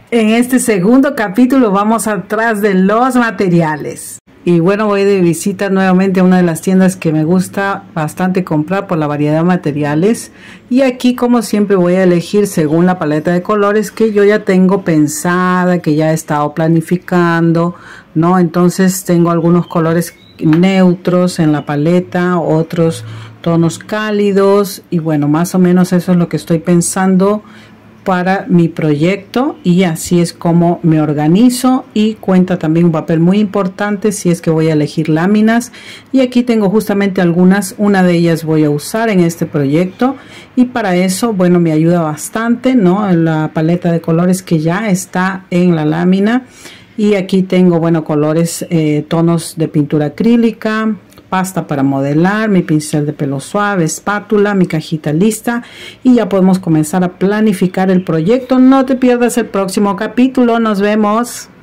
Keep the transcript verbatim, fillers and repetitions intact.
En este segundo capítulo vamos atrás de los materiales. Y bueno, voy de visita nuevamente a una de las tiendas que me gusta bastante comprar por la variedad de materiales. Y aquí, como siempre, voy a elegir según la paleta de colores que yo ya tengo pensada, que ya he estado planificando, ¿no? Entonces tengo algunos colores neutros en la paleta, otros tonos cálidos. Y bueno, más o menos eso es lo que estoy pensando para mi proyecto, y así es como me organizo. Y cuenta también un papel muy importante si es que voy a elegir láminas, y aquí tengo justamente algunas, una de ellas voy a usar en este proyecto, y para eso, bueno, me ayuda bastante, ¿no? La paleta de colores que ya está en la lámina. Y aquí tengo, bueno, colores, eh, tonos de pintura acrílica, pasta para modelar, mi pincel de pelo suave, espátula, mi cajita lista, y ya podemos comenzar a planificar el proyecto. No te pierdas el próximo capítulo, nos vemos.